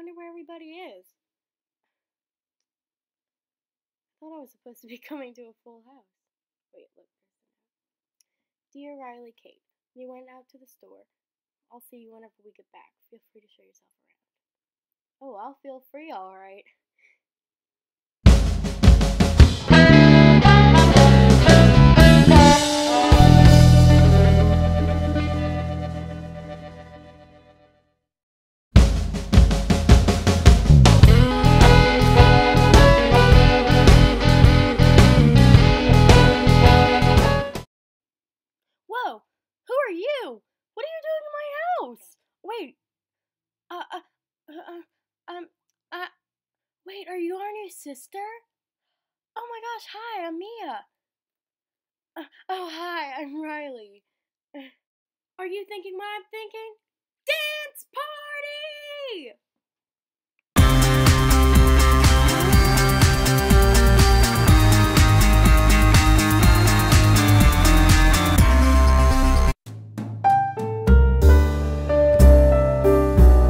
wonder where everybody is. I thought I was supposed to be coming to a full house. Wait, look, there's the note. Dear Riley Kate, you went out to the store. I'll see you whenever we get back. Feel free to show yourself around. Oh, I'll feel free, all right. Whoa! Who are you? What are you doing in my house? Wait. Wait, are you Arnie's sister? Oh my gosh, hi, I'm Mia. Oh, hi, I'm Riley. Are you thinking what I'm thinking? Dance party!